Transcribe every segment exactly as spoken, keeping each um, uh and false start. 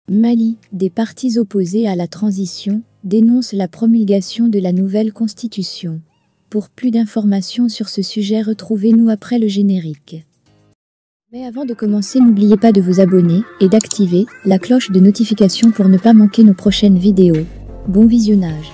Mali, des partis opposés à la transition, dénoncent la promulgation de la nouvelle constitution. Pour plus d'informations sur ce sujet, retrouvez-nous après le générique. Mais avant de commencer, n'oubliez pas de vous abonner et d'activer la cloche de notification pour ne pas manquer nos prochaines vidéos. Bon visionnage.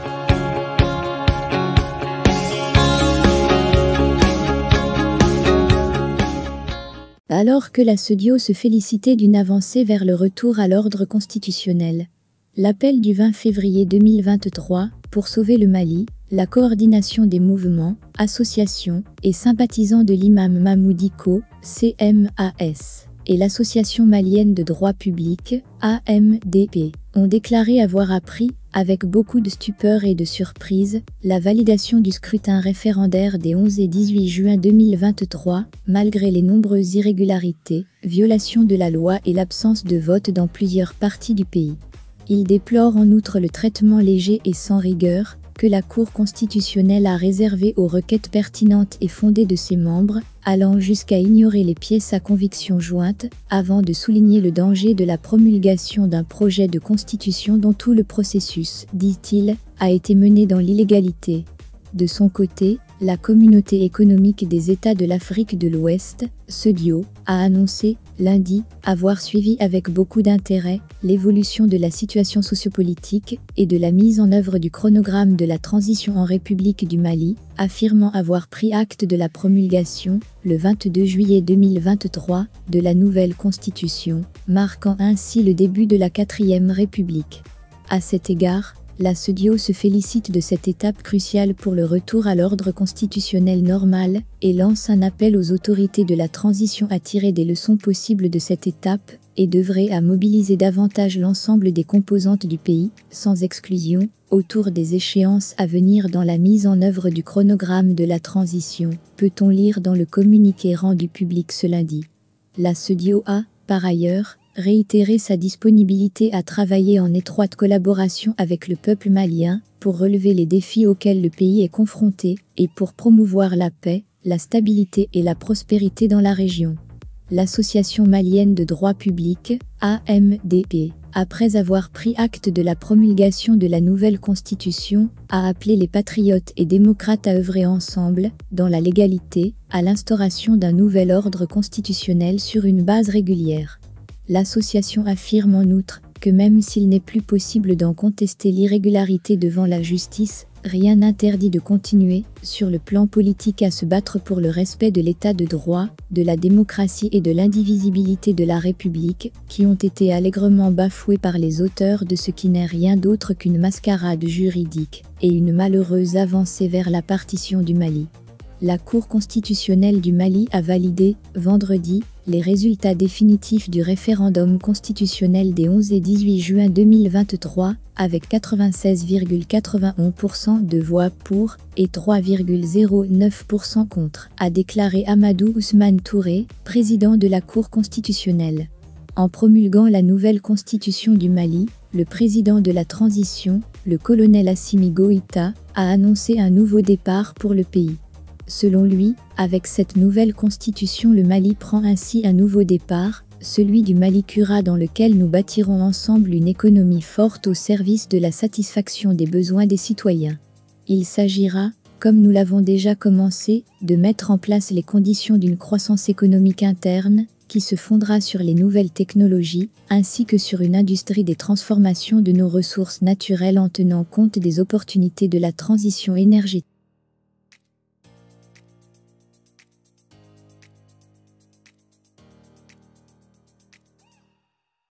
Alors que la CEDEAO se félicitait d'une avancée vers le retour à l'ordre constitutionnel, l'appel du vingt février deux mille vingt-trois pour sauver le Mali, la coordination des mouvements, associations et sympathisants de l'imam Mamoudiko, C M A S, et l'Association malienne de droit public, A M D P, ont déclaré avoir appris, avec beaucoup de stupeur et de surprise, la validation du scrutin référendaire des onze et dix-huit juin deux mille vingt-trois, malgré les nombreuses irrégularités, violations de la loi et l'absence de vote dans plusieurs parties du pays. Ils déplorent en outre le traitement léger et sans rigueur que la Cour constitutionnelle a réservé aux requêtes pertinentes et fondées de ses membres, allant jusqu'à ignorer les pièces à conviction jointes, avant de souligner le danger de la promulgation d'un projet de constitution dont tout le processus, dit-il, a été mené dans l'illégalité. De son côté, la Communauté économique des États de l'Afrique de l'Ouest, CEDEAO, a annoncé, lundi, avoir suivi avec beaucoup d'intérêt l'évolution de la situation sociopolitique et de la mise en œuvre du chronogramme de la transition en République du Mali, affirmant avoir pris acte de la promulgation, le vingt-deux juillet deux mille vingt-trois, de la nouvelle constitution, marquant ainsi le début de la quatrième République. À cet égard, la CEDEAO se félicite de cette étape cruciale pour le retour à l'ordre constitutionnel normal et lance un appel aux autorités de la transition à tirer des leçons possibles de cette étape et d'œuvrer à mobiliser davantage l'ensemble des composantes du pays, sans exclusion, autour des échéances à venir dans la mise en œuvre du chronogramme de la transition, peut-on lire dans le communiqué rendu public ce lundi. La CEDEAO a, par ailleurs, réitérer sa disponibilité à travailler en étroite collaboration avec le peuple malien pour relever les défis auxquels le pays est confronté et pour promouvoir la paix, la stabilité et la prospérité dans la région. L'Association malienne de droit public, A M D P, après avoir pris acte de la promulgation de la nouvelle constitution, a appelé les patriotes et démocrates à œuvrer ensemble, dans la légalité, à l'instauration d'un nouvel ordre constitutionnel sur une base régulière. L'association affirme en outre que même s'il n'est plus possible d'en contester l'irrégularité devant la justice, rien n'interdit de continuer, sur le plan politique, à se battre pour le respect de l'état de droit, de la démocratie et de l'indivisibilité de la République, qui ont été allègrement bafoués par les auteurs de ce qui n'est rien d'autre qu'une mascarade juridique et une malheureuse avancée vers la partition du Mali. La Cour constitutionnelle du Mali a validé, vendredi, les résultats définitifs du référendum constitutionnel des onze et dix-huit juin deux mille vingt-trois, avec quatre-vingt-seize virgule quatre-vingt-onze pour cent de voix pour et trois virgule zéro neuf pour cent contre, a déclaré Amadou Ousmane Touré, président de la Cour constitutionnelle. En promulguant la nouvelle constitution du Mali, le président de la transition, le colonel Assimi Goïta, a annoncé un nouveau départ pour le pays. Selon lui, avec cette nouvelle constitution, le Mali prend ainsi un nouveau départ, celui du Mali-Kura, dans lequel nous bâtirons ensemble une économie forte au service de la satisfaction des besoins des citoyens. Il s'agira, comme nous l'avons déjà commencé, de mettre en place les conditions d'une croissance économique interne, qui se fondera sur les nouvelles technologies, ainsi que sur une industrie des transformations de nos ressources naturelles en tenant compte des opportunités de la transition énergétique.